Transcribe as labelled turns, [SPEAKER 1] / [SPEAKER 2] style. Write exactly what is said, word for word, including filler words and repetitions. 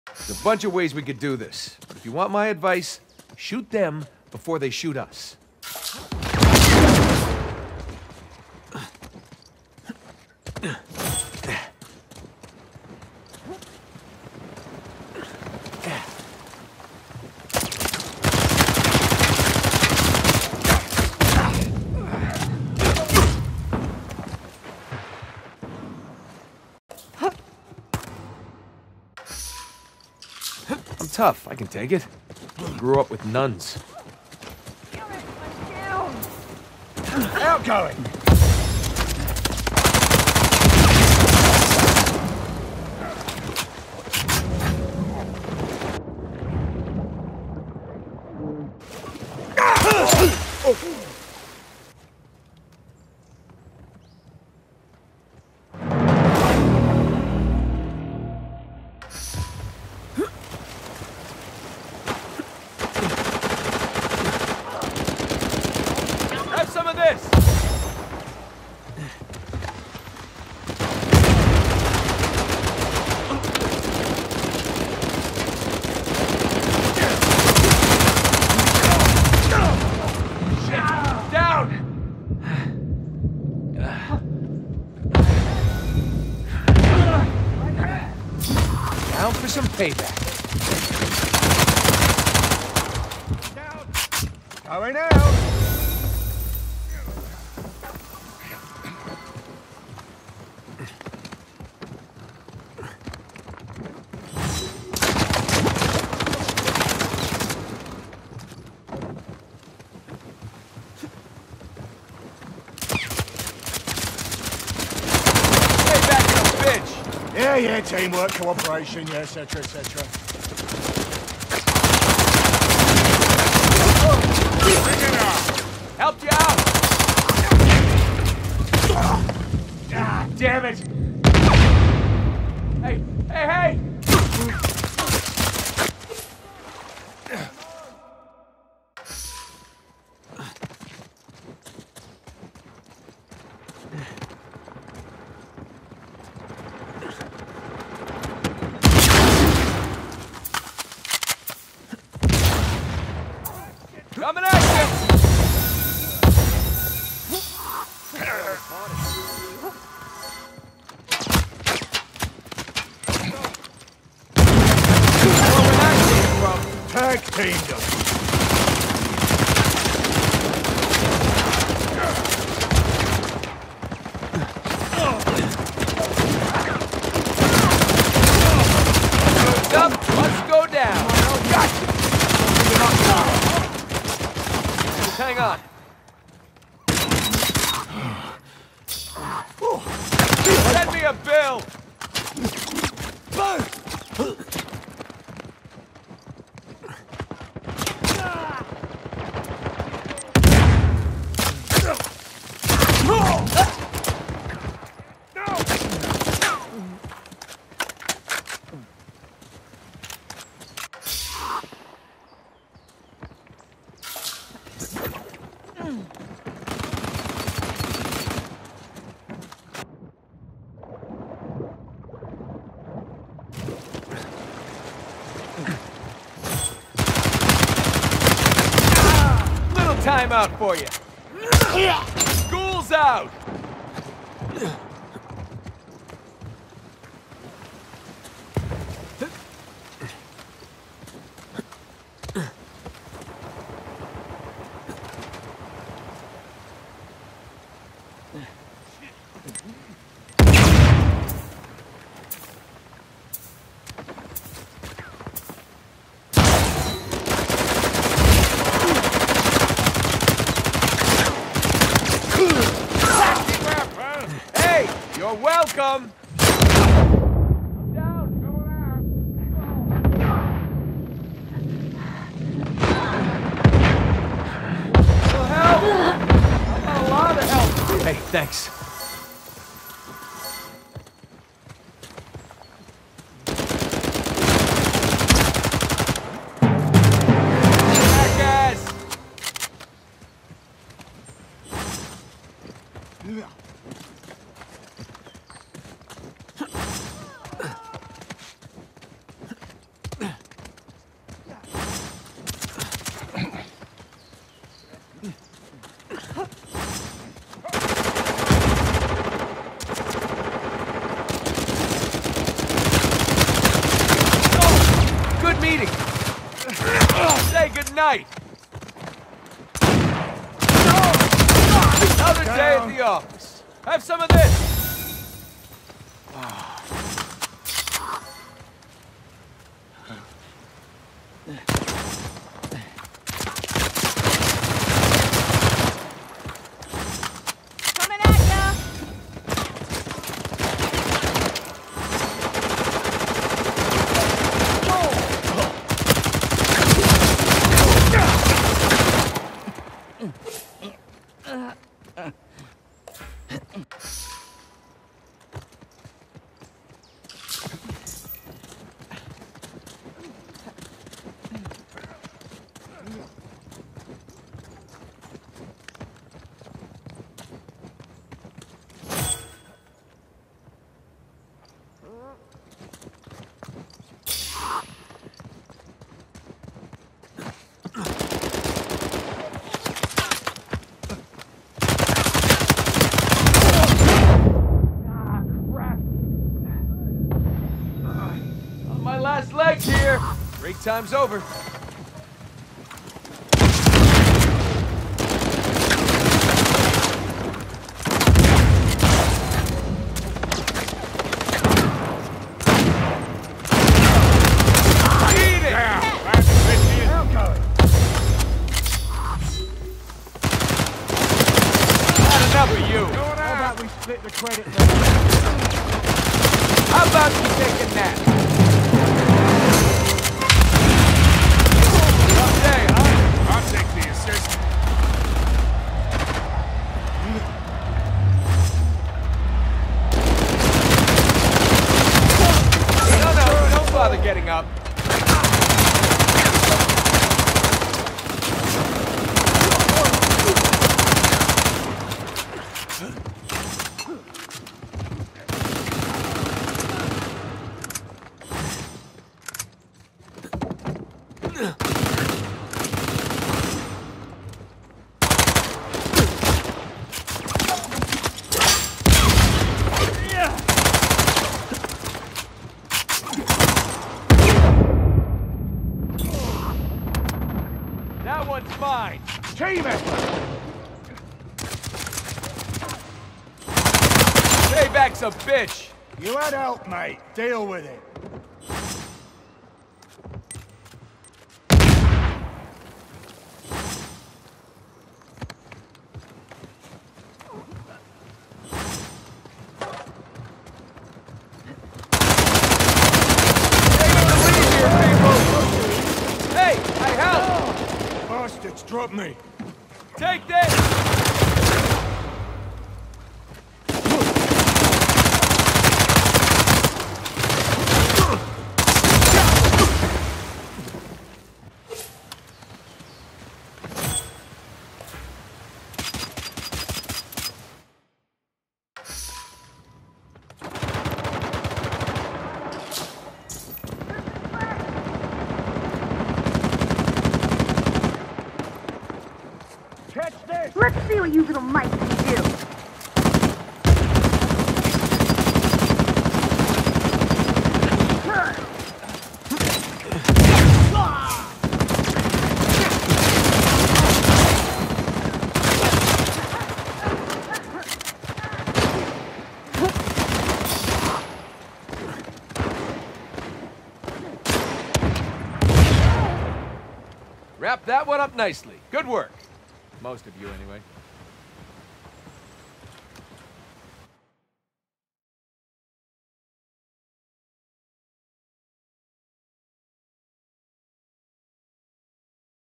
[SPEAKER 1] There's a bunch of ways we could do this, but if you want my advice, shoot them before they shoot us. I'm tough, I can take it. Grew up with nuns.
[SPEAKER 2] Outgoing!
[SPEAKER 1] Have some of this! Down for some payback.
[SPEAKER 2] Going out!
[SPEAKER 1] Payback in a bitch!
[SPEAKER 2] Yeah, yeah, teamwork, cooperation, yeah, et cetera, et cetera.
[SPEAKER 1] Helped you out!
[SPEAKER 2] Ah, damn it!
[SPEAKER 1] Hey, hey, hey! Coming at you!
[SPEAKER 2] Tag teamed them.
[SPEAKER 1] Goes up, let's go down. Gotcha. Just hang on. Send me a bill. Little timeout for you. School's out. Hey, you're welcome. Down, going out. Little help. I got a lot of help. Hey, thanks. Jackass. night. Another day at the office. Have some of this.
[SPEAKER 3] Coming at ya!
[SPEAKER 1] My last legs here. Break time's over. Eat it!
[SPEAKER 2] Now going.
[SPEAKER 1] Not enough of you.
[SPEAKER 2] How about we split the credit then?
[SPEAKER 1] How about you take a nap? Rough day, huh?
[SPEAKER 2] I'll take the assist.
[SPEAKER 1] No, no, don't bother getting up. That one's mine.
[SPEAKER 2] Team effort!
[SPEAKER 1] Payback's a bitch.
[SPEAKER 2] You had help, mate. Deal with it.
[SPEAKER 1] Hey, I help!
[SPEAKER 2] Bastards, drop me.
[SPEAKER 1] Take this!
[SPEAKER 2] Catch this!
[SPEAKER 4] Let's see what you little mice can do.
[SPEAKER 1] Wrap that one up nicely. Good work. Most of you, anyway.